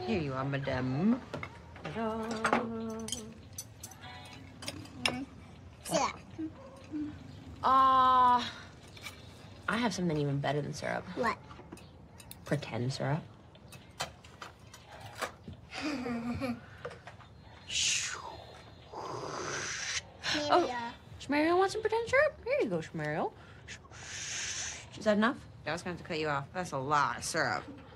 Here you are, madame. I have something even better than syrup. What? Pretend syrup. Oh, Shmario wants some pretend syrup? Here you go, Shmario. Is that enough? I was going to cut you off. That's a lot of syrup.